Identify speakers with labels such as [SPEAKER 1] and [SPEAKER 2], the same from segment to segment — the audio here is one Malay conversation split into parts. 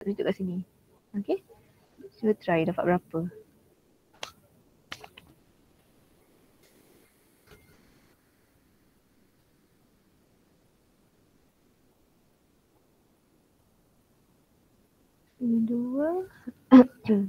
[SPEAKER 1] tunjuk kat sini. Okay. Cuba try dapat berapa. Ini 2.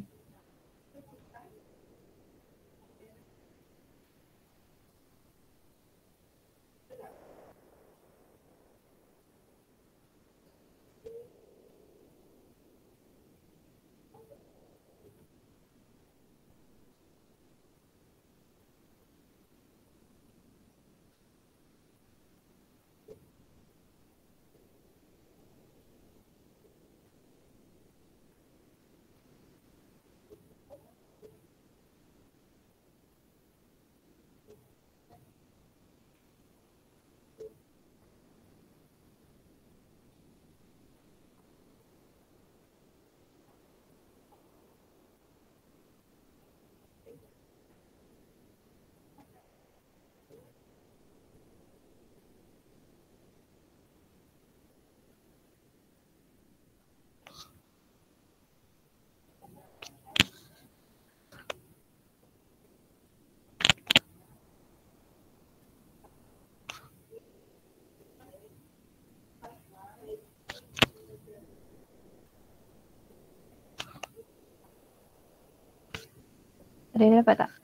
[SPEAKER 1] Rena dapat tak?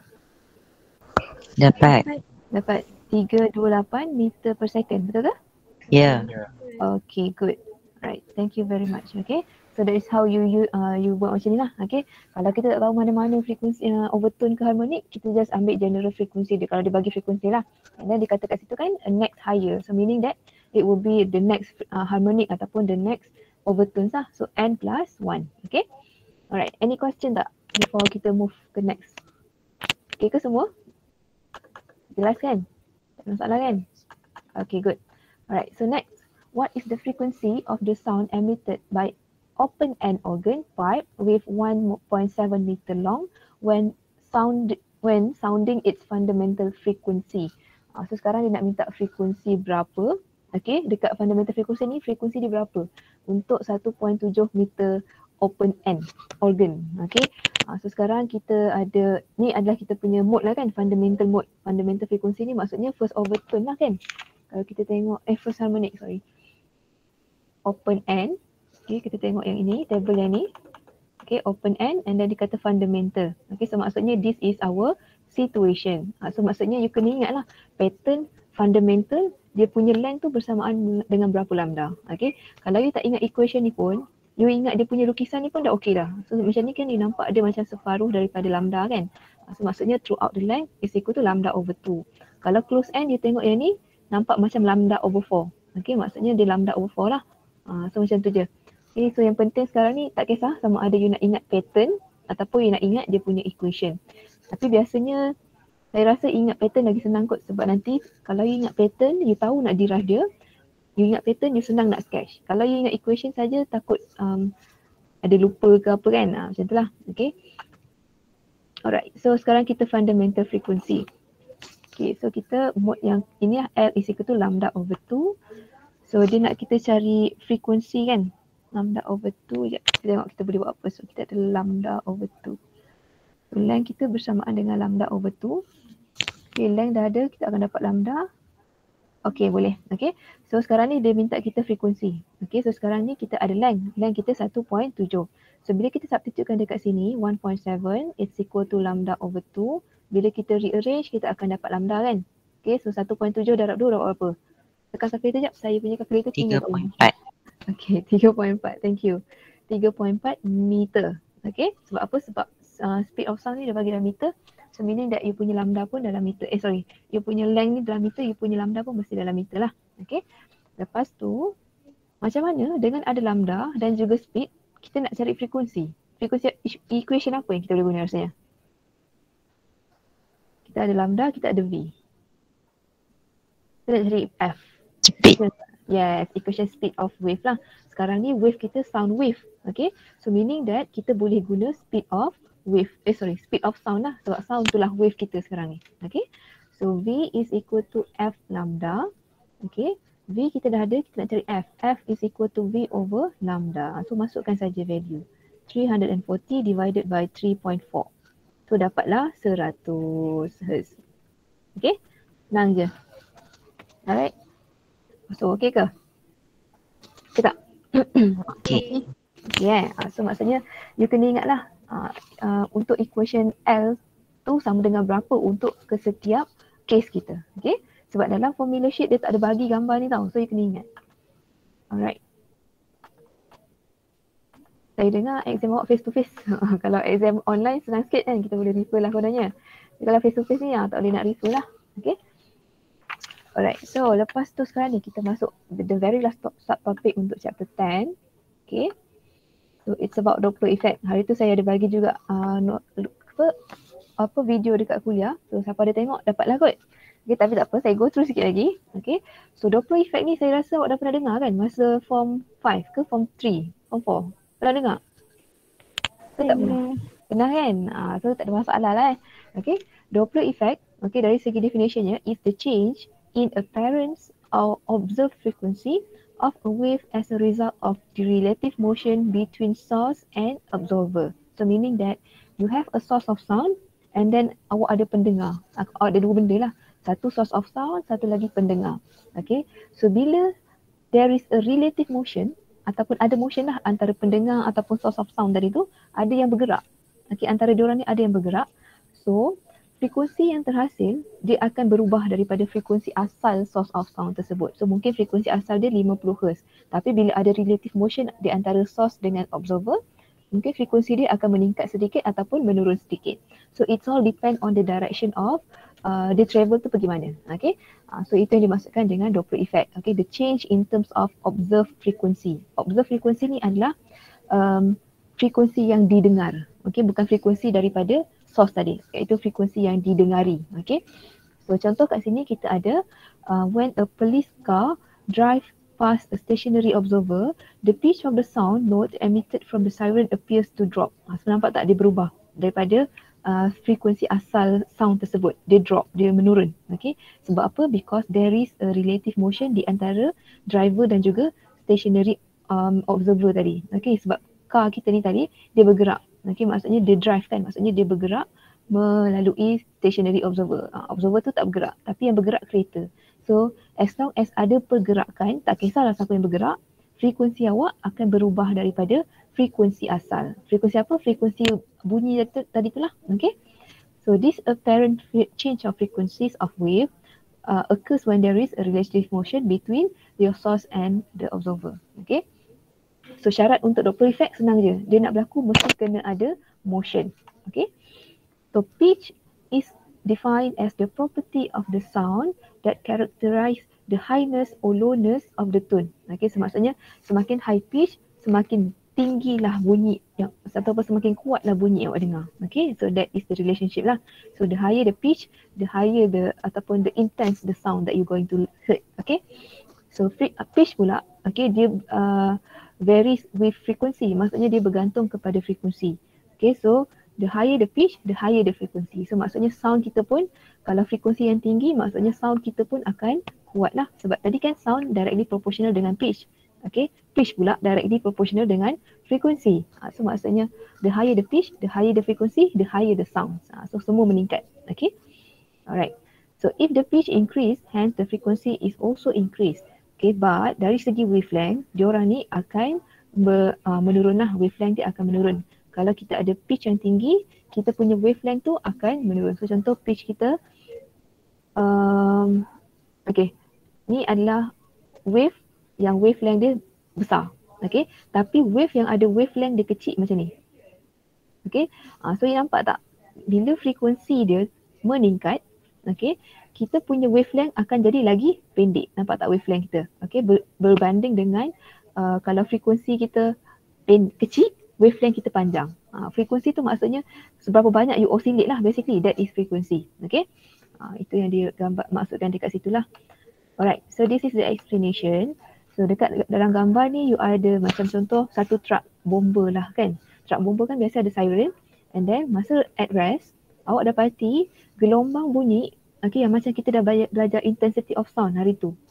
[SPEAKER 2] Dapat.
[SPEAKER 1] Dapat 328 meter per second, betul ke?
[SPEAKER 2] Ya.
[SPEAKER 1] Okay, good. Right, thank you very much. Okay, so that is how you buat macam ni lah. Okay, kalau kita tak tahu mana-mana frekuensi overtone ke harmonic, kita just ambil general frekuensi dia. Kalau dia bagi frekuensi lah, and then dia kata kat situ kan next higher, so meaning that it will be the next harmonic ataupun the next overtones lah. So n plus 1. Okay, alright. Any question tak before kita move ke next? Okay ke semua? Jelas kan? Tak ada masalah kan? Okay, good. Alright, so next. What is the frequency of the sound emitted by open-end organ pipe with 1.7 meter long when sounding its fundamental frequency? So sekarang dia nak minta frekuensi berapa. Okay, dekat fundamental frequency ni, frekuensi dia berapa untuk 1.7 meter open end organ. Okay, so sekarang kita ada, ni adalah kita punya mode lah kan, fundamental mode. Fundamental frequency ni maksudnya first overtone lah kan. Kalau kita tengok, first harmonic, sorry. Open end. Okay, kita tengok yang ini, table yang ni. Okay, open end and then dikata fundamental. Okay, so maksudnya this is our situation. So maksudnya you kena ingat lah, pattern fundamental, dia punya length tu bersamaan dengan berapa lambda. Okay, kalau you tak ingat equation ni pun, you ingat dia punya lukisan ni pun dah okay dah. So macam ni kan dia nampak dia macam separuh daripada lambda kan. So maksudnya throughout the length is equal to lambda over 2. Kalau close end, you tengok yang ni, nampak macam lambda over 4. Okay, maksudnya dia lambda over 4 lah. So macam tu je. Okay, so yang penting sekarang ni tak kisah sama ada you nak ingat pattern ataupun you nak ingat dia punya equation. Tapi biasanya saya rasa ingat pattern lagi senang kot, sebab nanti kalau you ingat pattern, you tahu nak dirah dia, you ingat pattern, you senang nak sketch. Kalau you ingat equation saja, takut ada lupa ke apa kan. Macam tu lah. Okay. Alright, so sekarang kita fundamental frequency. Okay, so kita mode yang ini lah, L is equal to lambda over 2. So dia nak kita cari frekuensi kan. Lambda over 2, sekejap kita tengok kita boleh buat apa. So kita ada lambda over 2. So length kita bersamaan dengan lambda over 2. Okay, length dah ada, kita akan dapat lambda. Okay, boleh. Okay, so sekarang ni dia minta kita frekuensi. Okay, so sekarang ni kita ada length. Length kita 1.7. So bila kita substitutekan dekat sini, 1.7 is equal to lambda over 2. Bila kita rearrange, kita akan dapat lambda kan. Okay, so 1.7 darab 2 dapat apa? Tekan calculator sekejap, saya punya calculator tinggal.
[SPEAKER 2] 3.4.
[SPEAKER 1] Okay, 3.4. Thank you. 3.4 meter. Okay, sebab apa? Sebab speed of sound ni dia bagi dalam meter. So meaning that you punya lambda pun dalam meter. You punya length ni dalam meter, you punya lambda pun mesti dalam meter lah. Okay. Lepas tu, macam mana dengan ada lambda dan juga speed, kita nak cari frekuensi. Frekuensi equation apa yang kita boleh guna rasanya? Kita ada lambda, kita ada V. Kita nak cari F.
[SPEAKER 2] Speed.
[SPEAKER 1] Yes, equation speed of wave lah. Sekarang ni wave kita sound wave. Okay, so meaning that kita boleh guna speed of wave. Speed of sound lah. Sebab sound tu lah wave kita sekarang ni. Okay, so V is equal to F lambda. Okay, V kita dah ada, kita nak cari F. F is equal to V over lambda. So masukkan saja value. 340 divided by 3.4. So dapatlah 100 Hz. Okay, senang je. Alright. So okay ke? Okay tak?
[SPEAKER 2] Okay.
[SPEAKER 1] Yeah. So maksudnya you kena ingatlah untuk equation L tu sama dengan berapa untuk ke setiap case kita. Okay. Sebab dalam formula sheet dia tak ada bagi gambar ni tau. So you kena ingat. Alright. Saya dengar exam awak face to face. Kalau exam online senang sikit kan, kita boleh refer lah kononnya. Kalau face to face ni tak boleh nak refer lah. Okay. Alright. So lepas tu sekarang ni kita masuk the very last subtopic untuk chapter 10. Okay. So it's about Doppler effect. Hari tu saya ada bagi juga apa video dekat kuliah. So siapa ada tengok dapatlah kot. Okay, tapi tak apa, saya go through sikit lagi. Okay. So Doppler effect ni saya rasa awak dah pernah dengar kan masa form 5 ke form 3, form 4. Pernah dengar? So tak pernah. Pernah kan? So tak ada masalah lah. Okay. Doppler effect, okay, dari segi definitionnya is the change in appearance or observed frequency of a wave as a result of the relative motion between source and absorber. So meaning that you have a source of sound and then awak ada pendengar. Ada dua benda lah. Satu source of sound, satu lagi pendengar. Okay. So bila there is a relative motion ataupun ada motion lah antara pendengar ataupun source of sound tadi tu, ada yang bergerak. Okay. Antara diorang ni ada yang bergerak. So frekuensi yang terhasil dia akan berubah daripada frekuensi asal source of sound tersebut. So mungkin frekuensi asal dia 50 Hz. Tapi bila ada relative motion di antara source dengan observer, mungkin frekuensi dia akan meningkat sedikit ataupun menurun sedikit. So it's all depend on the direction of dia travel tu pergi mana. Okay. So itu yang dimaksudkan dengan Doppler effect. Okay. The change in terms of observed frequency. Observed frequency ni adalah frekuensi yang didengar. Okay. Bukan frekuensi daripada source tadi. Iaitu frekuensi yang didengari. Okay. So contoh kat sini kita ada when a police car drive past a stationary observer, the pitch of the sound note emitted from the siren appears to drop. So nampak tak dia berubah daripada frekuensi asal sound tersebut. Dia drop, dia menurun. Okay. Sebab apa? Because there is a relative motion di antara driver dan juga stationary observer tadi. Okay. Sebab car kita ni tadi dia bergerak. Okay. Maksudnya dia drive kan. Maksudnya dia bergerak melalui stationary observer. Observer tu tak bergerak. Tapi yang bergerak kereta. So as long as ada pergerakan, tak kisahlah siapa yang bergerak, frekuensi awak akan berubah daripada frekuensi asal. Frekuensi apa? Frekuensi bunyi tadi tu lah. Okay. So this apparent change of frequencies of wave occurs when there is a relative motion between your source and the observer. Okay. So syarat untuk Doppler effect senang je. Dia nak berlaku mesti kena ada motion. Okay. So pitch is defined as the property of the sound that characterize the highness or lowness of the tone. Okay, so maksudnya semakin high pitch, semakin tinggilah bunyi yang ataupun semakin kuatlah bunyi yang awak dengar. Okay, so that is the relationship lah. So the higher the pitch, the higher the ataupun the intense the sound that you going to hear. Okay, so pitch pula, okay, dia varies with frequency. Maksudnya dia bergantung kepada frekuensi. Okay, so the higher the pitch, the higher the frequency. So maksudnya sound kita pun, kalau frekuensi yang tinggi, maksudnya sound kita pun akan kuat lah. Sebab tadi kan sound directly proportional dengan pitch. Okay, pitch pula directly proportional dengan frekuensi. So maksudnya the higher the pitch, the higher the frequency, the higher the sound. So semua meningkat. Okay, alright. So if the pitch increase, hence the frequency is also increased. Okay, but dari segi wavelength, diorang ni akan menurun lah. Wavelength dia akan menurun. Kalau kita ada pitch yang tinggi, kita punya wavelength tu akan menurun. So contoh pitch kita, okay, ni adalah wave yang wavelength dia besar. Okay, tapi wave yang ada wavelength dia kecil macam ni. Okay, so you nampak tak? Bila frekuensi dia meningkat, okay, kita punya wavelength akan jadi lagi pendek. Nampak tak wavelength kita? Okay, berbanding dengan kalau frekuensi kita kecil, wavelength kita panjang. Frekuensi tu maksudnya seberapa banyak you oscillate lah, basically that is frequency. Okay, itu yang dia maksudkan dekat situ lah. Alright, so this is the explanation. So dekat dalam gambar ni you ada macam contoh satu truck bomber lah kan. Truck bomber kan biasa ada siren, and then masa at rest, awak dapati gelombang bunyi, okay, yang macam kita dah belajar intensity of sound hari tu.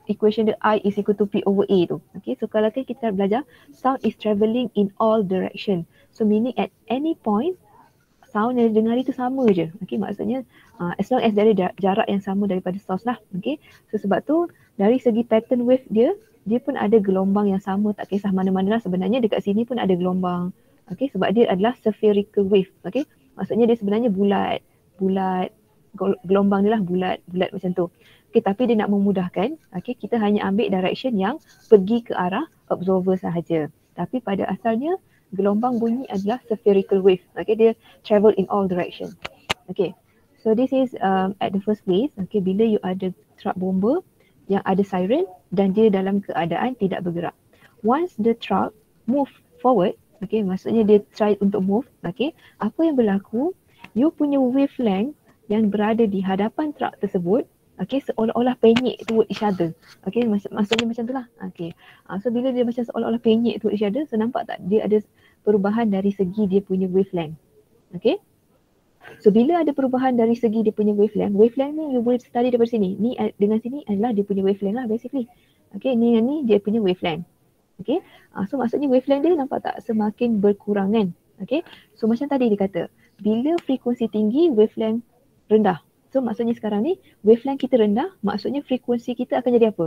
[SPEAKER 1] equation the I is equal to P over A tu. Okay, so kalau kita belajar sound is travelling in all direction. So meaning at any point sound yang dengar itu sama je. Okay, maksudnya as long as dari jarak yang sama daripada source lah. Okay, so sebab tu dari segi pattern wave dia pun ada gelombang yang sama, tak kisah mana-mana lah. Sebenarnya dekat sini pun ada gelombang. Okay, sebab dia adalah spherical wave. Okay, maksudnya dia sebenarnya bulat, gelombang dia lah bulat macam tu. Okay, tapi dia nak memudahkan, okay, kita hanya ambil direction yang pergi ke arah observer sahaja. Tapi pada asalnya gelombang bunyi adalah spherical wave. Okay, dia travel in all direction. Okay, so this is at the first place. Okay, bila you ada truck bomber yang ada siren dan dia dalam keadaan tidak bergerak. Once the truck move forward, okay, maksudnya dia try untuk move, okay, apa yang berlaku? You punya wavelength yang berada di hadapan truck tersebut, okay, seolah-olah penyek toward each other. Okay, maksudnya macam tu lah. Okay, so bila dia macam seolah-olah penyek toward each other, so nampak tak dia ada perubahan dari segi dia punya wavelength. Okay, so bila ada perubahan dari segi dia punya wavelength ni you boleh study daripada sini. Ni dengan sini adalah dia punya wavelength lah basically. Okay, ni dia punya wavelength. Okay, so maksudnya wavelength dia nampak tak semakin berkurang kan. Okay, so macam tadi dia kata, bila frekuensi tinggi, wavelength rendah. So maksudnya sekarang ni wavelength kita rendah, maksudnya frekuensi kita akan jadi apa?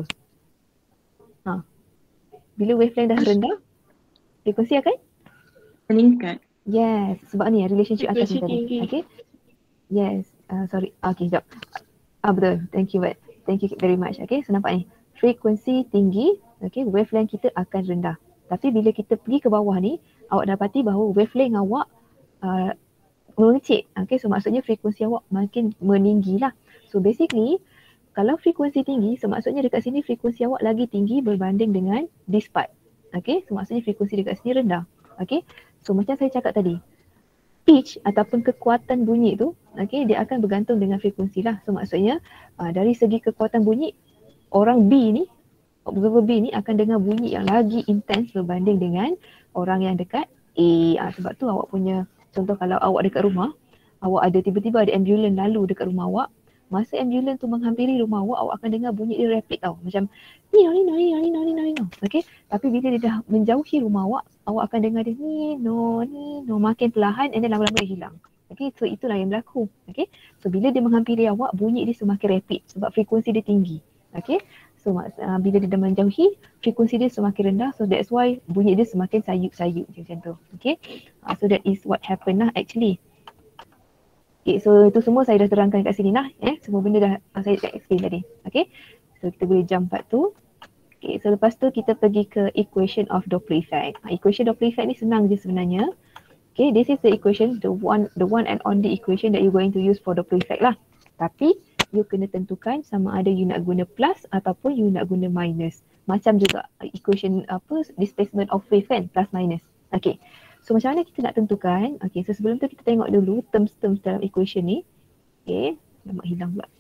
[SPEAKER 1] Bila wavelength dah rendah, frekuensi akan
[SPEAKER 2] meningkat.
[SPEAKER 1] Yes, sebab ni relationship atas
[SPEAKER 2] Frekuensi
[SPEAKER 1] ni tadi.
[SPEAKER 2] tinggi.
[SPEAKER 1] Okay. Yes, sorry. Okay, sekejap. Betul. Thank you very much. Okay, so nampak ni. Frekuensi tinggi, okay, wavelength kita akan rendah. Tapi bila kita pergi ke bawah ni, awak dapati bahawa wavelength awak mengecil. Okay, so maksudnya frekuensi awak makin meninggi lah. So basically, kalau frekuensi tinggi, so maksudnya dekat sini frekuensi awak lagi tinggi berbanding dengan this part. Okay, so maksudnya frekuensi dekat sini rendah. Okay, so macam saya cakap tadi, pitch ataupun kekuatan bunyi tu, okay, dia akan bergantung dengan frekuensi lah. So maksudnya dari segi kekuatan bunyi, orang B ni, observer B ni akan dengar bunyi yang lagi intens berbanding dengan orang yang dekat A. Sebab tu awak punya, contoh kalau awak dekat rumah, awak ada tiba-tiba ada ambulans lalu dekat rumah awak, masa ambulans tu menghampiri rumah awak, awak akan dengar bunyi dia rapid tau. Macam ni. Okay, tapi bila dia dah menjauhi rumah awak, awak akan dengar dia ni no makin perlahan and then lama-lama dia hilang. Okay, so itulah yang berlaku. Okay, so bila dia menghampiri awak, bunyi dia semakin rapid sebab frekuensi dia tinggi. Okay, so bila dia dah menjauhi, frekuensi dia semakin rendah, so that's why bunyi dia semakin sayup-sayup macam tu. Okay, so that is what happened lah actually. Okay, so itu semua saya dah terangkan kat sini lah. Semua benda dah saya explain tadi. Okay, so kita boleh jump part tu. Okay, so lepas tu kita pergi ke equation of Doppler effect. Equation Doppler effect ni senang je sebenarnya. Okay, this is the equation, the one and only equation that you're going to use for Doppler effect lah. Tapi you kena tentukan sama ada you nak guna plus ataupun you nak guna minus. Macam juga equation displacement of wave kan, plus minus. Okay, so macam mana kita nak tentukan? Okay, so sebelum tu kita tengok dulu terms-terms dalam equation ni. Okay, nampak hilang pula.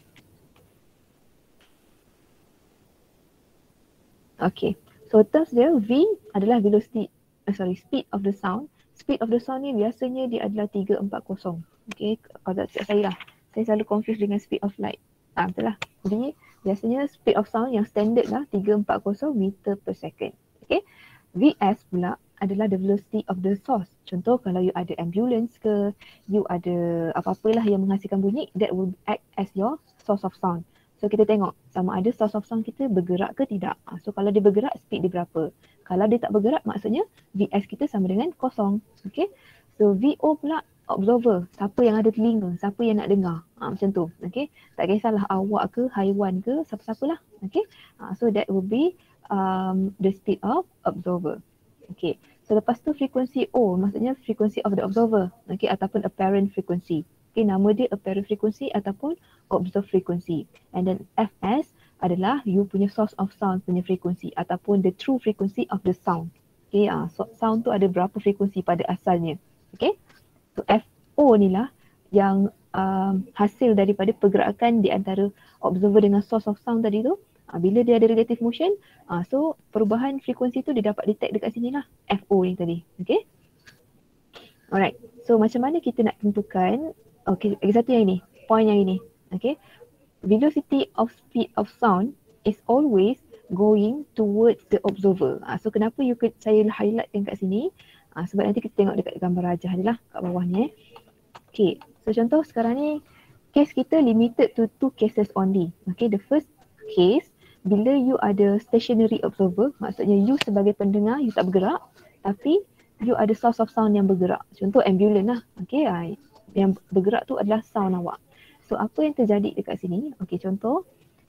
[SPEAKER 1] Okay, so terms dia V adalah velocity, speed of the sound. Speed of the sound ni biasanya dia adalah 340. Okay, kalau tak silap saya lah. Saya selalu confuse dengan speed of light. Betul lah. Jadi biasanya speed of sound yang standard lah 340 meter per second. Okay, Vs pula adalah the velocity of the source. Contoh kalau you ada ambulance ke, you ada apa-apalah yang menghasilkan bunyi, that will act as your source of sound. So kita tengok sama ada source of sound kita bergerak ke tidak. So kalau dia bergerak, speed dia berapa. Kalau dia tak bergerak, maksudnya Vs kita sama dengan kosong. Okay, so VO pula observer, siapa yang ada telinga, siapa yang nak dengar. Macam tu. Okay, tak kisahlah awak ke, haiwan ke, siapa-siapalah. Okay, so that will be the speed of observer. Okay, so lepas tu frekuensi O, maksudnya frequency of the observer. Okay, ataupun apparent frequency. Okay, nama dia apparent frequency ataupun observed frequency. And then Fs adalah you punya source of sound punya frequency ataupun the true frequency of the sound. Okay, so sound tu ada berapa frekuensi pada asalnya. Okay, so Fo ni lah yang hasil daripada pergerakan di antara observer dengan source of sound tadi tu. Bila dia ada relative motion, so perubahan frekuensi tu dia dapat detect dekat sini lah, Fo ni tadi. Okay, alright, so macam mana kita nak tentukan? Okay, satu yang ini, point yang ini. Okay, velocity of speed of sound is always going towards the observer. So kenapa saya highlightkan kat sini? Sebab nanti kita tengok dekat gambar rajah je lah kat bawah ni. Okay, so contoh sekarang ni case kita limited to 2 cases only. Okay, the first case bila you ada stationary observer, maksudnya you sebagai pendengar you tak bergerak, tapi you ada source of sound yang bergerak. Contoh ambulans lah. Okay, yang bergerak tu adalah sound awak. So apa yang terjadi dekat sini? Okay, contoh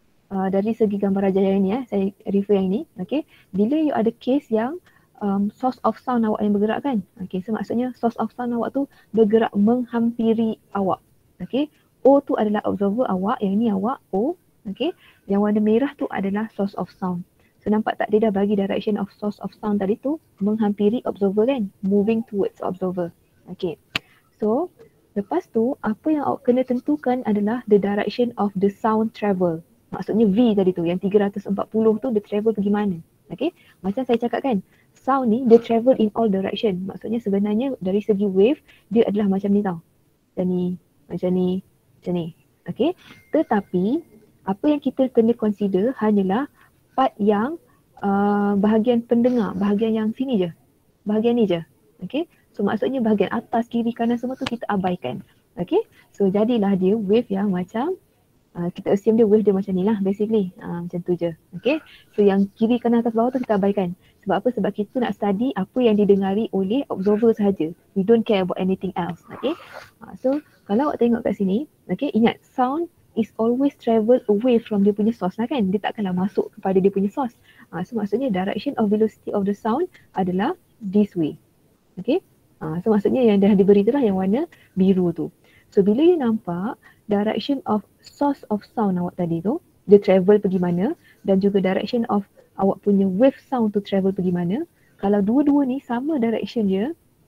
[SPEAKER 1] dari segi gambar rajah yang ni saya refer yang ni. Okay, bila you ada case yang source of sound awak yang bergerak kan. Okay, so maksudnya source of sound awak tu bergerak menghampiri awak. Okay, O tu adalah observer awak, yang ni awak O. Okay, yang warna merah tu adalah source of sound. So nampak tak, dia dah bagi direction of source of sound tadi tu menghampiri observer kan, moving towards observer. Okay, so lepas tu apa yang awak kena tentukan adalah the direction of the sound travel. Maksudnya V tadi tu, yang 340 tu dia travel pergi mana. Okay, macam saya cakap kan, sound ni dia travel in all direction. Maksudnya sebenarnya dari segi wave dia adalah macam ni tau. Macam ni, macam ni, macam ni. Okay, tetapi apa yang kita kena consider hanyalah part yang bahagian pendengar, bahagian yang sini je. Bahagian ni je. Okay, so maksudnya bahagian atas, kiri, kanan semua tu kita abaikan. Okay, so jadilah dia wave yang macam kita assume dia wave dia macam ni lah basically. Macam tu je. Okay, so yang kiri, kanan, atas, bawah tu kita abaikan. Sebab apa? Sebab kita nak study apa yang didengari oleh observer sahaja. We don't care about anything else. Okay, so kalau awak tengok kat sini, okay, ingat sound is always travel away from dia punya source lah kan. Dia takkanlah masuk kepada dia punya source. So maksudnya direction of velocity of the sound adalah this way. Okay, so maksudnya yang dah diberi tu lah yang warna biru tu. So bila you nampak direction of source of sound awak tadi tu, dia travel pergi mana, dan juga direction of awak punya wave sound tu travel pergi mana. Kalau dua-dua ni sama direction dia,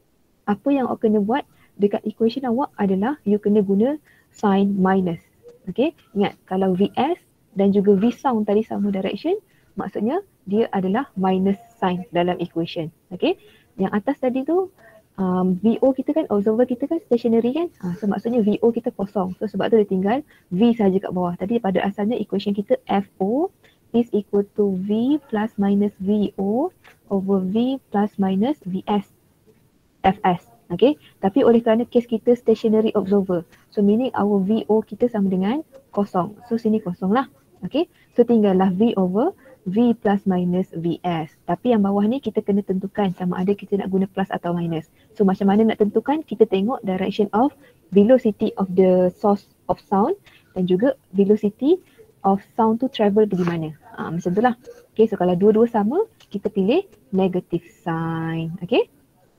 [SPEAKER 1] apa yang awak kena buat dekat equation awak adalah you kena guna sign minus. Okay, ingat kalau VS dan juga V sound tadi sama direction, maksudnya dia adalah minus sign dalam equation. Okay, yang atas tadi tu VO kita kan, observer kita kan stationary kan. So maksudnya VO kita kosong. So sebab tu dia tinggal V saja kat bawah. Tadi pada asalnya equation kita FO is equal to V plus minus VO over V plus minus VS FS. Okay, tapi oleh kerana case kita stationary observer, so meaning our VO kita sama dengan kosong. So sini kosong lah. Okay, so tinggallah V over V plus minus VS. Tapi yang bawah ni kita kena tentukan sama ada kita nak guna plus atau minus. So macam mana nak tentukan? Kita tengok direction of velocity of the source of sound dan juga velocity of sound tu travel pergi mana. Macam tu lah. Okay, so kalau dua-dua sama, kita pilih negative sign. Okay.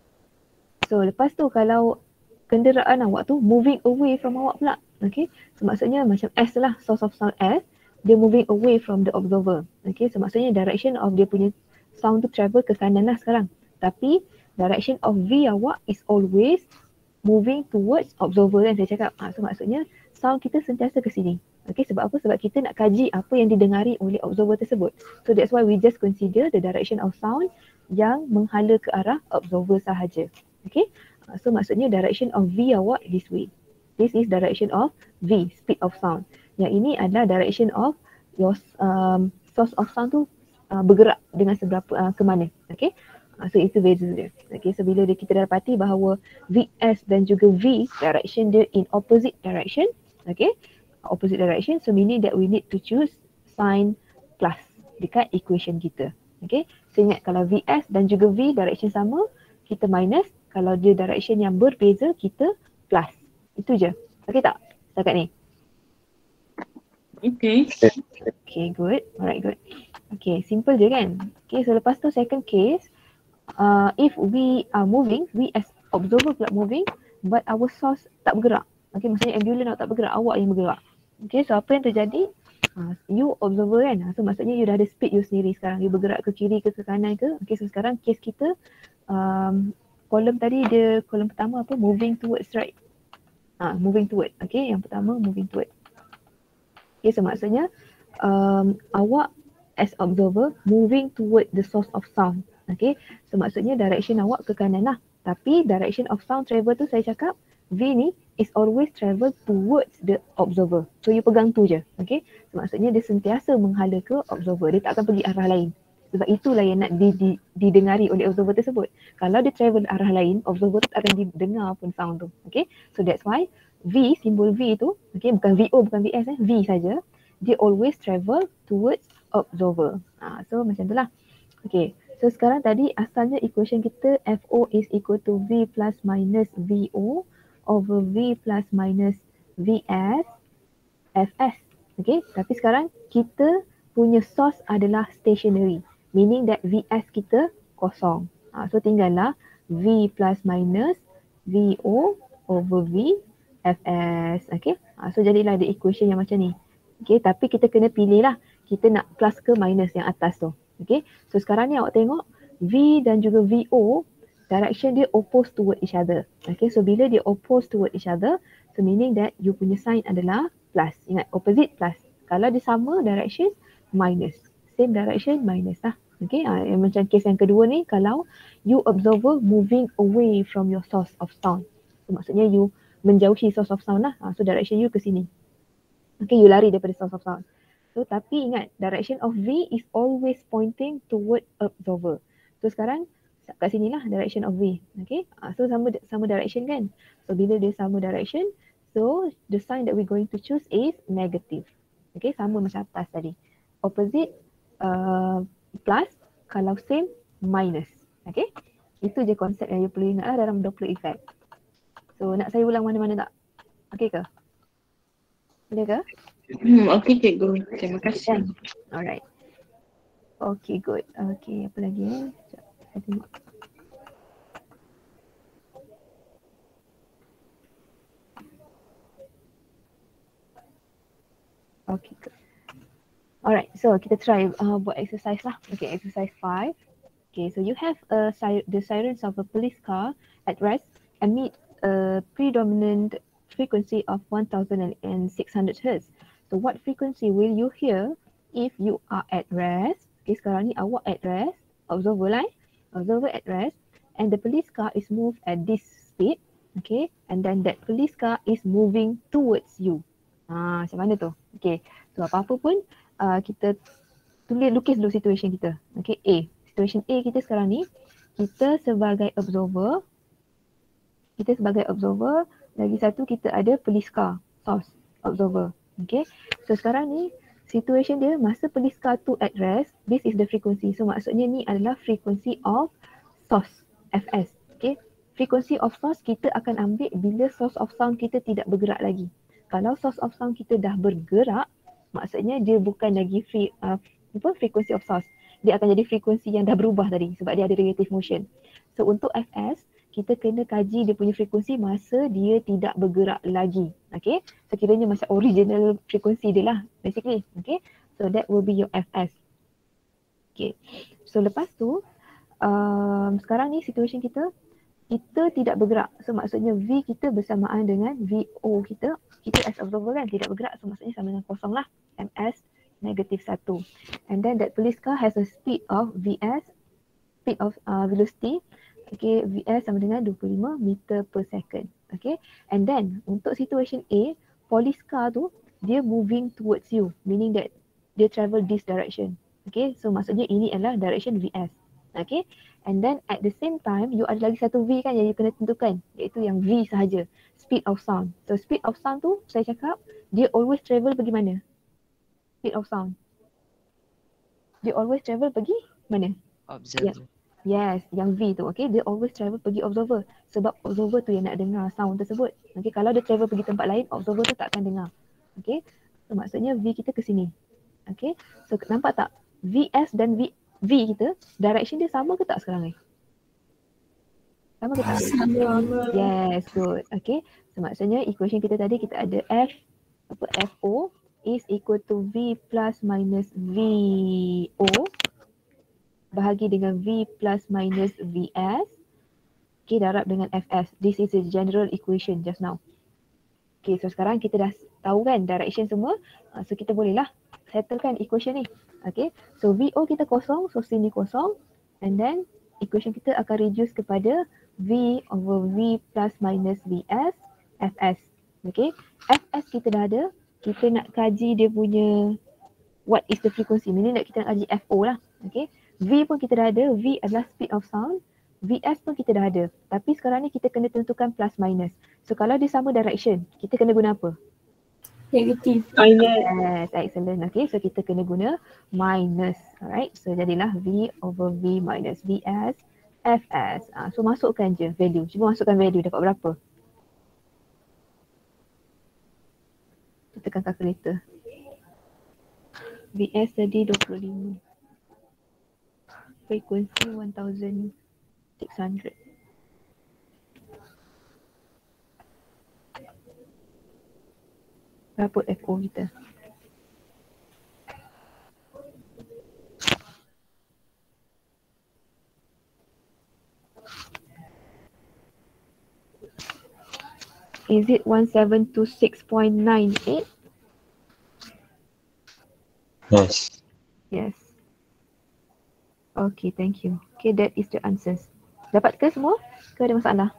[SPEAKER 1] So lepas tu kalau kenderaan awak tu moving away from awak pula. Okay, so maksudnya macam S lah, source of sound S, dia moving away from the observer. Okay, so maksudnya direction of dia punya sound tu travel ke kanan lah sekarang. Tapi direction of V awak is always moving towards observer kan saya cakap. So maksudnya sound kita sentiasa ke sini. Okay, sebab apa? Sebab kita nak kaji apa yang didengari oleh observer tersebut. So that's why we just consider the direction of sound yang menghala ke arah observer sahaja. Okay, so maksudnya direction of V awak this way. This is direction of V, speed of sound. Yang ini adalah direction of your source of sound tu bergerak dengan seberapa ke mana. Okay, so itu beza dia. Okay, so bila kita dah dapati bahawa VS dan juga V direction dia in opposite direction. Okay, opposite direction, so meaning that we need to choose sign plus dekat equation kita. Okay, so ingat kalau VS dan juga V direction sama, kita minus. Kalau dia direction yang berbeza, kita plus. Itu je. Okay tak? Setakat ni.
[SPEAKER 2] Okay.
[SPEAKER 1] Okay, good. Alright, good. Okay, simple je kan? Okay, so lepas tu second case, if we are moving, we as observer pula moving, but our source tak bergerak. Okay, maksudnya ambulans tak bergerak, awak yang bergerak. Okay, so apa yang terjadi? You observer kan? So maksudnya you dah ada speed you sendiri sekarang. You bergerak ke kiri ke kanan ke. Okay, so sekarang case kita, kolom tadi dia, kolom pertama apa? Moving towards right. Moving toward. Okay, yang pertama moving toward. Okay, so maksudnya awak as observer moving toward the source of sound. Okay, so maksudnya direction awak ke kanan lah. Tapi direction of sound travel tu saya cakap V ni is always travel towards the observer. So you pegang tu je. Okay. So, maksudnya dia sentiasa menghala ke observer. Dia tak akan pergi arah lain. Sebab itulah yang nak didengari oleh observer tersebut. Kalau dia travel arah lain, observer tu tak akan didengar pun sound tu. Okay. So that's why V, simbol V tu, okay, bukan VO, bukan VS, V saja. Dia always travel towards observer. So macam tu lah. Okay. So sekarang tadi asalnya equation kita FO is equal to V plus minus VO over V plus minus VS Fs. Okay. Tapi sekarang kita punya source adalah stationary. Meaning that Vs kita kosong. So tinggallah V plus minus VO over V Fs. Okay. So jadilah the equation yang macam ni. Okay. Tapi kita kena pilih lah. Kita nak plus ke minus yang atas tu. Okay. So sekarang ni awak tengok V dan juga VO direction dia oppose toward each other. Okay. So bila dia oppose toward each other, so meaning that you punya sign adalah plus. Ingat opposite plus. Kalau dia sama direction, minus. Same direction, minus lah. Okay. Yang macam case yang kedua ni, kalau you observer moving away from your source of sound. So maksudnya you menjauhi source of sound lah. So direction you ke sini. Okay. You lari daripada source of sound. So tapi ingat direction of V is always pointing toward observer. So sekarang kat sini lah direction of V. Okay. So sama direction kan. So bila dia sama direction, so the sign that we're going to choose is negative. Okay. Sama macam atas tadi. Opposite plus, kalau same minus. Okay. Itu je konsep yang you perlu ingat lah dalam Doppler effect. So nak saya ulang mana-mana tak? Okay ke? Boleh ke?
[SPEAKER 2] Okay cikgu, terima kasih.
[SPEAKER 1] Alright. Okay, good. Okay, apa lagi? Sekejap, saya tengok. Okay, good. Alright, so kita try buat exercise lah. Okay, exercise 5. Okay, so you have the sirens of a police car at rest amid a predominant frequency of 1600 Hz. So what frequency will you hear if you are at rest? Okay, sekarang ni awak at rest, observer lah, observer at rest, and the police car is moved at this speed, okay, and then that police car is moving towards you. Macam mana tu? Okay, so apa-apa pun kita lukis dulu situation kita. Okay, A. Situation A kita sekarang ni, kita sebagai observer, lagi satu kita ada police car, source, observer. Okay, so sekarang ni situation dia masa police car tu at rest, this is the frequency. So maksudnya ni adalah frequency of source, Fs. Okay, frequency of source kita akan ambil bila source of sound kita tidak bergerak lagi. Kalau source of sound kita dah bergerak, maksudnya dia bukan lagi frequency of source. Dia akan jadi frequency yang dah berubah tadi sebab dia ada relative motion. So untuk Fs, kita kena kaji dia punya frekuensi masa dia tidak bergerak lagi. Okay. So kiranya masa original frekuensi dia lah basically. Okay. So that will be your Fs. Okay. So lepas tu, sekarang ni situation kita tidak bergerak. So maksudnya V kita bersamaan dengan VO kita. Kita as observer kan tidak bergerak. So maksudnya sama dengan kosong lah. Ms negative 1. And then that police car has a speed of Vs, speed of velocity. Okay, Vs sama dengan 25 meter per second. Okay, and then untuk situation A, police car tu dia moving towards you, meaning that dia travel this direction. Okay, so maksudnya ini adalah direction Vs. Okay, and then at the same time you ada lagi satu V kan yang you kena tentukan, iaitu yang V sahaja, speed of sound. So speed of sound tu saya cakap dia always travel pergi mana? Speed of sound. Dia always travel pergi mana?
[SPEAKER 3] Observer.
[SPEAKER 1] Yes, yang V tu, okay, dia always travel pergi observer sebab observer tu yang nak dengar sound tersebut. Okay, kalau dia travel pergi tempat lain, observer tu tak akan dengar. Okay, so maksudnya V kita ke sini. Okay, so nampak tak? Vs dan V kita, direction dia sama ke tak sekarang ni? Sama ke tak?
[SPEAKER 2] Sama.
[SPEAKER 1] Yes, good. Okay, so maksudnya equation kita tadi kita ada FO is equal to V plus minus VO bahagi dengan V plus minus Vs. Okay, darab dengan Fs. This is a general equation just now. Okay, so sekarang kita dah tahu kan direction semua. So kita bolehlah settlekan equation ni. Okay, so VO kita kosong, so sini kosong. And then equation kita akan reduce kepada V over V plus minus Vs Fs. Okay, Fs kita dah ada. Kita nak kaji dia punya what is the frequency, meaning that kita nak kaji FO lah. Okay, V pun kita dah ada. V adalah speed of sound. Vs pun kita dah ada. Tapi sekarang ni kita kena tentukan plus minus. So kalau dia sama direction, kita kena guna apa?
[SPEAKER 2] Negatif.
[SPEAKER 1] Yes, excellent. Okay, so kita kena guna minus. Alright, so jadilah V over V minus Vs Fs. So masukkan je value. Cuba masukkan value, dapat berapa? Tekan calculator. Vs tadi 25. Frequency 1600. Berapa FO kita? Is it 1726.98?
[SPEAKER 3] Yes.
[SPEAKER 1] Yes. Okay, thank you. Okay, that is the answers. Dapat ke semua? Ke ada masalah?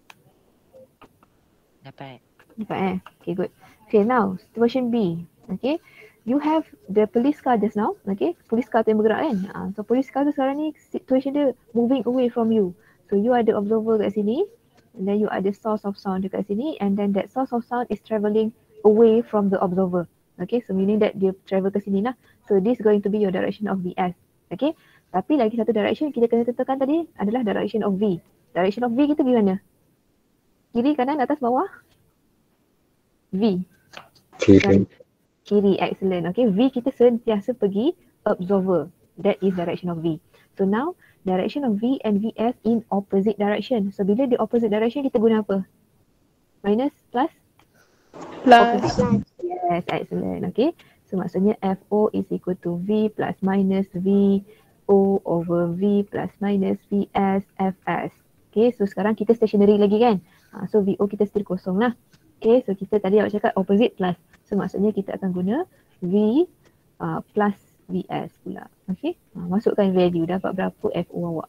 [SPEAKER 4] Dapat.
[SPEAKER 1] Dapat Okay, good. Okay, now situation B. Okay, you have the police car just now. Okay, police car tu yang bergerak kan. So police car tu sekarang ni situation dia moving away from you. So you ada observer kat sini, and then you ada source of sound dekat sini, and then that source of sound is travelling away from the observer. Okay, so meaning that dia travel ke sini lah. So this going to be your direction of Vs. Okay, tapi lagi satu direction kita kena tentukan tadi adalah direction of V. Direction of V kita pergi mana? Kiri, kanan, atas, bawah? V.
[SPEAKER 3] Kiri.
[SPEAKER 1] Kiri, excellent. Okay, V kita sentiasa pergi observer. That is direction of V. So now, direction of V and Vs in opposite direction. So bila di opposite direction kita guna apa? Minus, plus? Opposite. Yes, excellent. Okay, so maksudnya FO is equal to V plus minus V O over V plus minus Vs Fs. Okay, so sekarang kita stationary lagi kan? So VO kita still kosong lah. Okay, so kita tadi awak cakap opposite plus. So maksudnya kita akan guna V plus Vs pula. Okay, masukkan value, dapat berapa FO awak?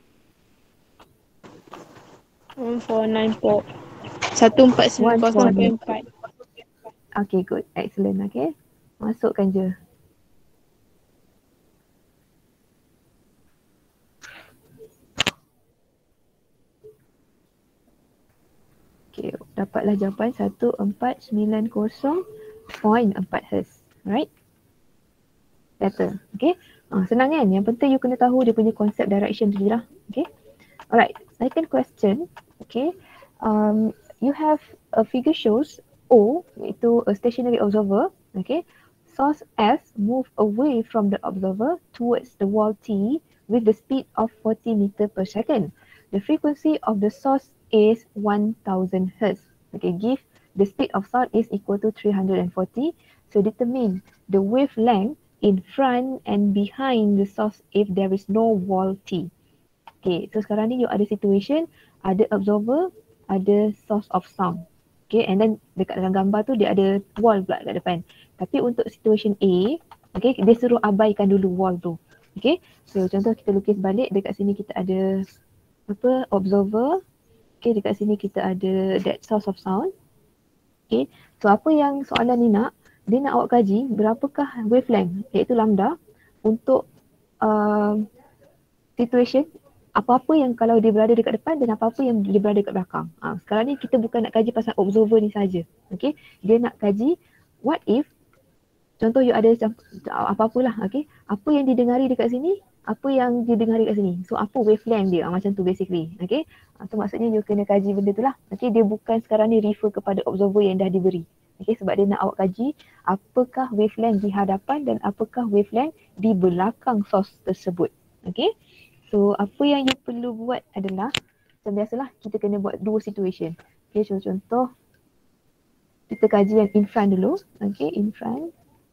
[SPEAKER 2] 149.4.
[SPEAKER 1] Okay, good. Excellent. Okay, masukkan je. Okay, dapatlah jawapan 1490.4 Hz. Right? Better. Okay. Senang kan? Yang penting you kena tahu dia punya konsep direction tu je lah. Okay. Alright. Second question. Okay. You have a figure shows O, iaitu a stationary observer. Okay. Source S move away from the observer towards the wall T with the speed of 40 meter per second. The frequency of the source is 1000 Hz. Okay, give the speed of sound is equal to 340. So determine the wavelength in front and behind the source if there is no wall T. Okay, so sekarang ni you ada situation, ada observer, ada source of sound. Okay, and then dekat dalam gambar tu dia ada wall pula kat depan. Tapi untuk situation A, okay, dia suruh abaikan dulu wall tu. Okay, so contoh kita lukis balik, dekat sini kita ada observer. Okay, dekat sini kita ada that source of sound. Okay, so apa yang soalan ni nak, dia nak awak kaji berapakah wavelength iaitu lambda untuk situation apa-apa yang kalau dia berada dekat depan dan apa-apa yang dia berada dekat belakang. Sekarang ni kita bukan nak kaji pasal observer ni saja. Okay, dia nak kaji what if, contoh you ada apa-apalah, okay, apa yang didengari dekat sini, apa yang didengari dekat sini. So apa wavelength dia, macam tu basically. Okay, so maksudnya you kena kaji benda tu lah. Okay, dia bukan sekarang ni refer kepada observer yang dah diberi. Okay, sebab dia nak awak kaji apakah wavelength di hadapan dan apakah wavelength di belakang source tersebut. Okay, so apa yang you perlu buat adalah, macam biasalah kita kena buat dua situation. Okay, contoh kita kaji yang in front dulu. Okay, in front.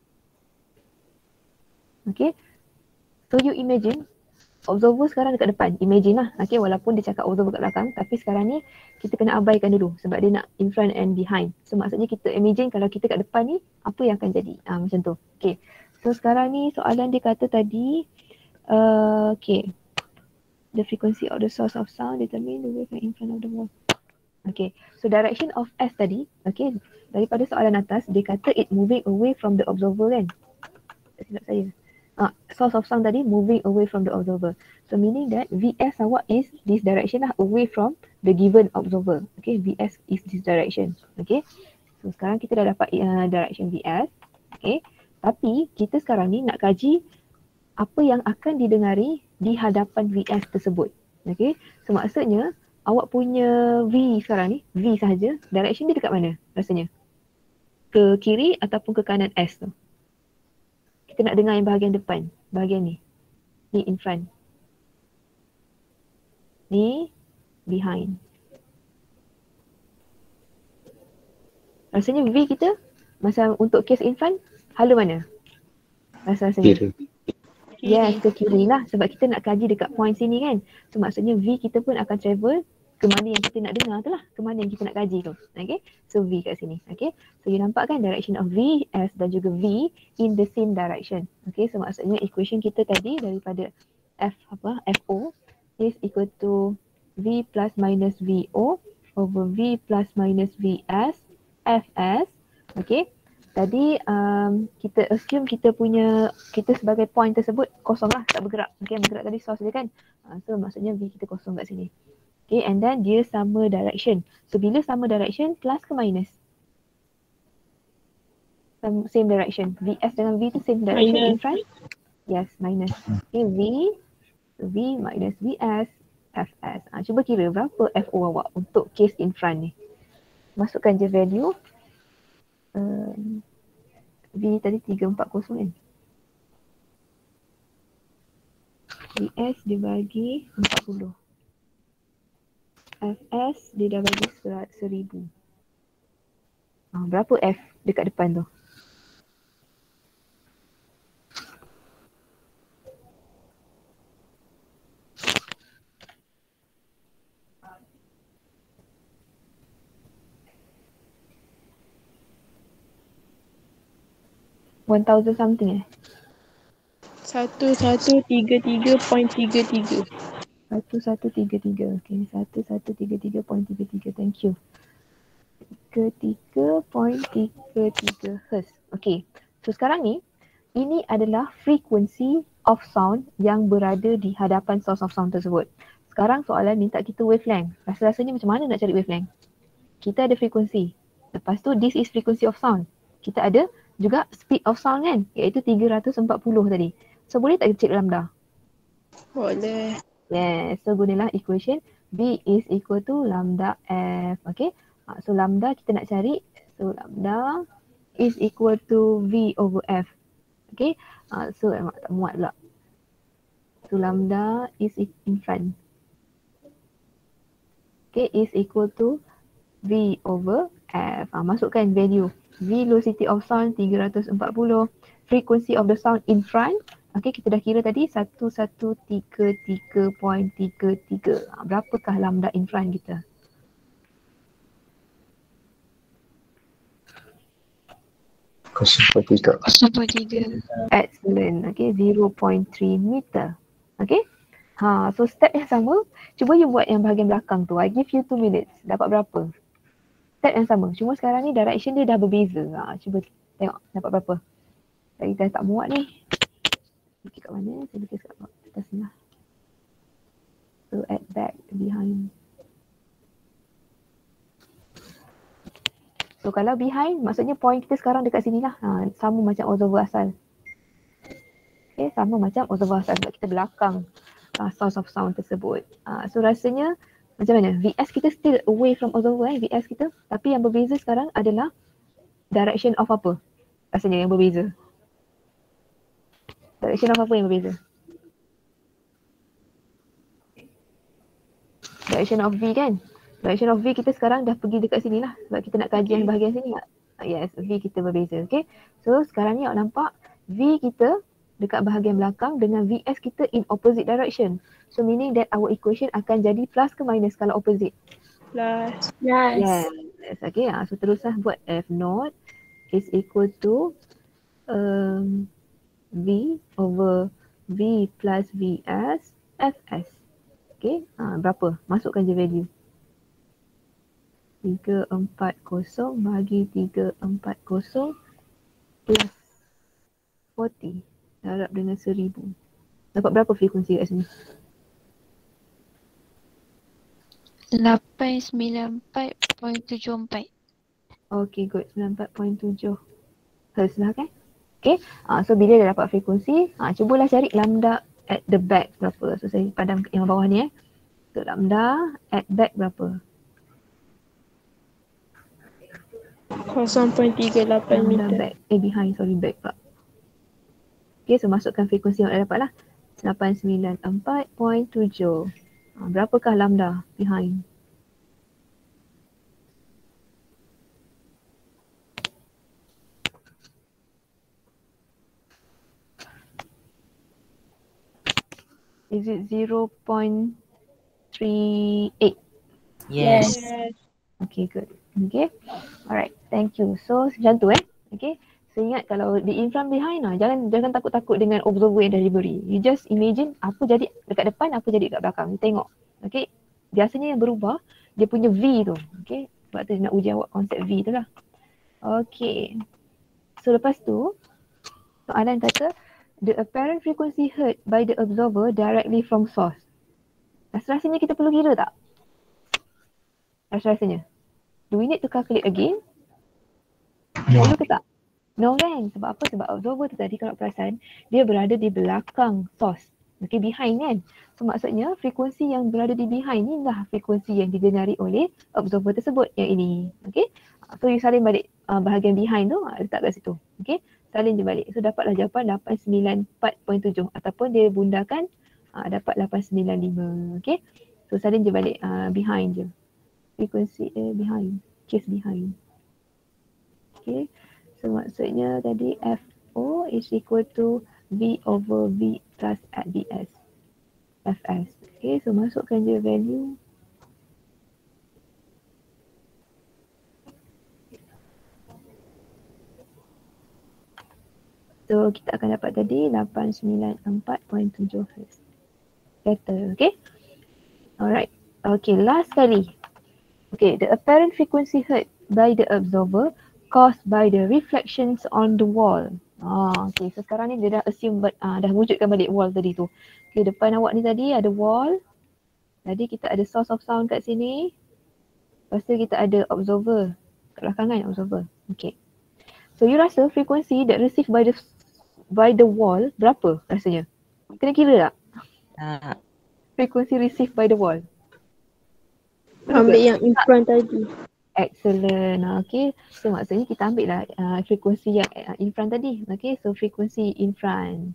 [SPEAKER 1] Okay, so you imagine observer sekarang dekat depan. Imagine lah. Okay, walaupun dia cakap observer kat belakang, tapi sekarang ni kita kena abaikan dulu sebab dia nak in front and behind. So maksudnya kita imagine kalau kita kat depan ni, apa yang akan jadi? Macam tu. Okay, so sekarang ni soalan dia kata tadi, okay, the frequency of the source of sound determine the wavelength in front of the wall. Okay, so direction of S tadi, okay, daripada soalan atas, dia kata it moving away from the observer kan? Tak silap saya. Source of sound tadi moving away from the observer. So meaning that VS awak is this direction lah, away from the given observer. Okay, VS is this direction. Okay, so sekarang kita dah dapat direction VS. Okay, tapi kita sekarang ni nak kaji apa yang akan didengari di hadapan VS tersebut. Okay, so maksudnya awak punya V sekarang ni, V sahaja, direction dia dekat mana rasanya? Ke kiri ataupun ke kanan S tu? Kita nak dengar yang bahagian depan, bahagian ni. Ni in front. Ni behind. Rasanya V kita, masa untuk case in front, hala mana? Rasanya?
[SPEAKER 3] Kiri.
[SPEAKER 1] Yes, ke kiri lah sebab kita nak kaji dekat point sini kan. So maksudnya V kita pun akan travel ke mana yang kita nak dengar tu lah. Ke mana yang kita nak kaji tu. Okay. So V kat sini. Okay. So you nampak kan direction of V, S dan juga V in the same direction. Okay. So maksudnya equation kita tadi daripada FO is equal to V plus minus VO over V plus minus VS Fs. Okay. Tadi kita assume kita sebagai point tersebut kosong lah, tak bergerak. Okay, bergerak tadi source dia kan. So maksudnya V kita kosong kat sini. Okay, and then dia sama direction. So bila sama direction, plus ke minus? Same direction. VS dengan V tu same direction in front? Yes, minus. Okay, V minus VS Fs. Cuba kira berapa FO awak untuk case in front ni. Masukkan je value. V tadi 340 kan. VS dia bagi 40. Fs dia dah bagi 1000. Berapa F dekat depan tu? $1,000 something
[SPEAKER 2] 1133.33.
[SPEAKER 1] 1133. Okay, 1133.33. Thank you. 33.33 Hz. Okay. So sekarang ni, ini adalah frekuensi of sound yang berada di hadapan source of sound tersebut. Sekarang soalan minta kita wavelength. Rasa-rasanya macam mana nak cari wavelength? Kita ada frekuensi. Lepas tu this is frequency of sound. Kita ada juga speed of sound kan, iaitu 340 tadi. So boleh tak kita cek lambda?
[SPEAKER 2] Boleh.
[SPEAKER 1] Yes, so gunalah equation B is equal to lambda F. Okay, so lambda kita nak cari. So lambda is equal to V over F. Okay, so tak muat pula. So lambda is in front. Okay, is equal to V over F. Masukkan value. Velocity of sound 340. Frequency of the sound in front. Okay, kita dah kira tadi 1133.33. Berapakah lambda in front kita?
[SPEAKER 3] Kosong tiga.
[SPEAKER 1] Excellent. Okay, 0.3 meter. Okay. So step yang sama, cuba you buat yang bahagian belakang tu. I give you 2 minutes. Dapat berapa? Step yang sama. Cuma sekarang ni direction dia dah berbeza. Cuba tengok dapat berapa. Tadi dah tak muat ni. Bikin kat mana? Saya bikin kat atas ni lah. So add back behind. So kalau behind, maksudnya point kita sekarang dekat sini lah. Sama macam observer asal. Okay, sama macam observer asal sebab kita belakang source of sound tersebut. So rasanya macam mana? VS kita still away from observer VS kita. Tapi yang berbeza sekarang adalah direction of apa? Rasanya yang berbeza. Direction of apa yang berbeza? Direction of V kan? Direction of V kita sekarang dah pergi dekat sini lah. Sebab kita nak kaji yang bahagian sini. Yes, V kita berbeza. Okay. So sekarang ni awak nampak V kita dekat bahagian belakang dengan VS kita in opposite direction. So meaning that our equation akan jadi plus ke minus kalau opposite?
[SPEAKER 2] Plus.
[SPEAKER 1] Yes. Okay. So teruslah buat F0 is equal to V over V plus VS Fs. Okay. Berapa? Masukkan je value. 340 bagi 340 plus 40 darab dengan 1000. Dapat berapa frekuensi kat sini?
[SPEAKER 4] 894.74.
[SPEAKER 1] Okay, good. 94.7 Hertz lah kan? Okay, so bila dah dapat frekuensi, cubalah cari lambda at the back berapa. So saya padam yang bawah ni So lambda at back berapa?
[SPEAKER 2] 0.38
[SPEAKER 1] Lambda
[SPEAKER 2] meter.
[SPEAKER 1] back, behind, sorry, back pula. Okay, so masukkan frekuensi yang dah dapat lah. 894.7. Berapakah lambda behind? Is it 0.38?
[SPEAKER 5] Yes.
[SPEAKER 1] Okay, good. Okay, alright, thank you. So macam tu Okay, so ingat kalau di in front behind jangan takut-takut dengan observer yang dah diberi. You just imagine apa jadi dekat depan, apa jadi dekat belakang. You tengok. Okay, biasanya yang berubah dia punya V tu. Okay, sebab tu dia nak uji awak konsep V tu lah. Okay, so lepas tu soalan kata the apparent frequency heard by the observer directly from source. Rasa-rasanya kita perlu kira tak? Rasa-rasanya. Do we need to calculate again? Perlu ke tak? No kan? Sebab apa? Sebab observer tu tadi kalau perasan, dia berada di belakang source. Okay, behind kan? So maksudnya frekuensi yang berada di behind ni lah frekuensi yang didengari oleh observer tersebut yang ini. Okay? So you salin balik bahagian behind tu, letak kat situ. Okay? Salin je balik. So dapatlah jawapan 894.7 ataupun dia bundakan dapat 895. Okay? So salin je balik behind je. Frekuensi behind. Case behind. Okay. So maksudnya tadi FO is equal to V over V plus at VS. Fs. Okay. So masukkan je value. So kita akan dapat tadi 894.7 Hz. Better. Okay. Alright. Okay. Last kali. Okay, the apparent frequency heard by the observer caused by the reflections on the wall. Okay, so sekarang ni dia dah assume dah wujudkan balik wall tadi tu. Okay, depan awak ni tadi ada wall. Tadi kita ada source of sound kat sini. Lepas tu kita ada observer. Kat belakang kan observer. Okay. So you rasa frequency that received by the wall berapa rasanya? Kena kira tak? Frequency received by the wall.
[SPEAKER 2] Ambil yang in front tadi.
[SPEAKER 1] Excellent. Okay. So maksudnya kita ambil lah frekuensi yang in front tadi. Okay. So frekuensi in front.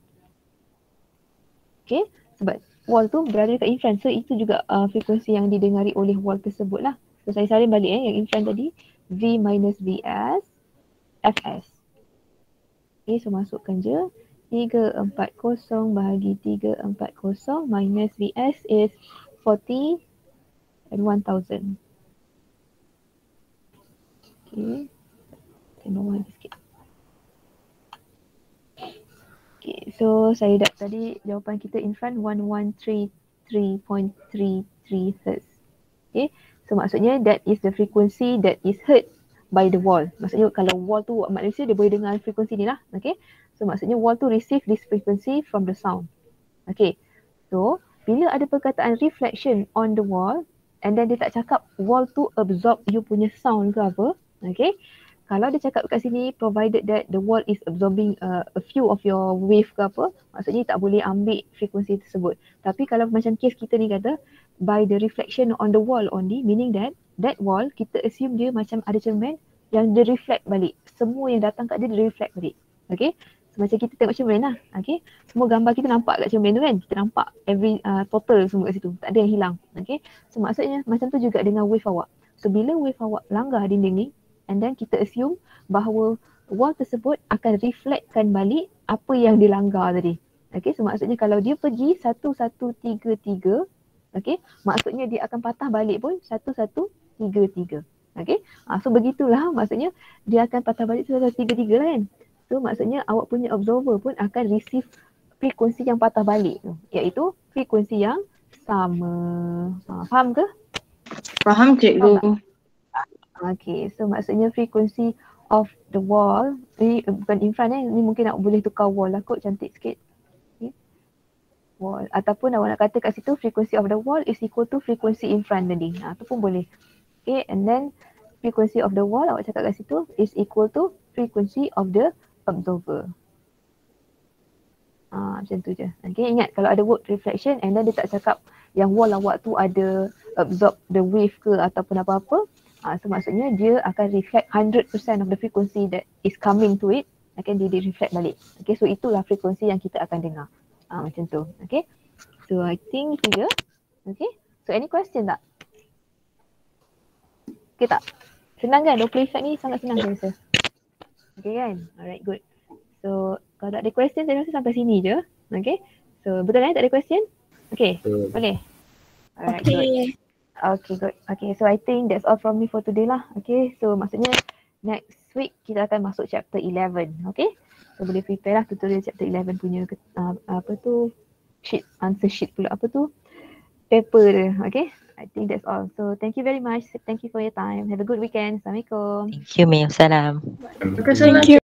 [SPEAKER 1] Okay. Sebab wall tu berada dekat in front. So itu juga frekuensi yang didengari oleh wall tersebut lah. So saya salin balik yang in front tadi. V minus VS Fs. Okay. So masukkan je. 340 bahagi 340 minus VS is 40 and 1000. Okay. Tengok lagi sikit. Okay. So saya dah tadi jawapan kita in front 1133.33 Hz. Okay. So maksudnya that is the frequency that is heard by the wall. Maksudnya kalau wall tu manusia dia boleh dengar frekuensi ni lah. Okay. So maksudnya wall tu receive this frequency from the sound. Okay. So bila ada perkataan reflection on the wall, and then dia tak cakap wall tu absorb you punya sound ke apa. Okay. Kalau dia cakap kat sini provided that the wall is absorbing a few of your wave ke apa, maksudnya tak boleh ambil frekuensi tersebut. Tapi kalau macam case kita ni kata by the reflection on the wall only, meaning that wall kita assume dia macam ada cermin yang dia reflect balik. Semua yang datang kat dia reflect balik. Okay. So, macam kita tengok cermin lah. Okay. Semua gambar kita nampak kat cermin tu kan. Kita nampak every total semua kat situ. Tak ada yang hilang. Okay. So maksudnya macam tu juga dengan wave awak. So bila wave awak langgar dinding ni, and then kita assume bahawa wall tersebut akan reflectkan balik apa yang dilanggar tadi. Okay. So maksudnya kalau dia pergi 1133, okay, maksudnya dia akan patah balik pun 1133. Okay. So begitulah maksudnya dia akan patah balik 1133 lah kan. So maksudnya awak punya observer pun akan receive frekuensi yang patah balik tu, iaitu frekuensi yang sama. Faham ke?
[SPEAKER 5] Faham cikgu.
[SPEAKER 1] Okay, so maksudnya frequency of the wall, ni bukan in front ni mungkin nak boleh tukar wall lah kot, cantik sikit. Okay. Wall, ataupun awak nak kata kat situ frequency of the wall is equal to frequency in front tadi. Tu pun boleh. Okay, and then frequency of the wall awak cakap kat situ is equal to frequency of the observer. Macam tu je. Okay, ingat kalau ada word reflection and then dia tak cakap yang wall awak tu ada absorb the wave ke ataupun apa-apa. So maksudnya dia akan reflect 100% of the frequency that is coming to it. Akan dia reflect balik. Okay, so itulah frekuensi yang kita akan dengar. Macam tu. Okay, so I think itu je. Okay, so any question tak? Okay tak? Senang kan? 20 effect ni sangat senang saya rasa. Okay kan? Alright, good. So kalau tak ada question saya rasa sampai sini je. Okay, so betul kan tak ada question? Okay, boleh? Alright, good. Okay, good. Okay, so I think that's all from me for today lah. Okay, so maksudnya next week kita akan masuk chapter 11. Okay, so boleh prepare lah tutorial chapter 11 punya apa tu, sheet, answer sheet pula, apa tu, paper dia. Okay, I think that's all. So thank you very much. Thank you for your time. Have a good weekend. Assalamualaikum.
[SPEAKER 4] Thank you, Mia. Salam.
[SPEAKER 2] Thank you.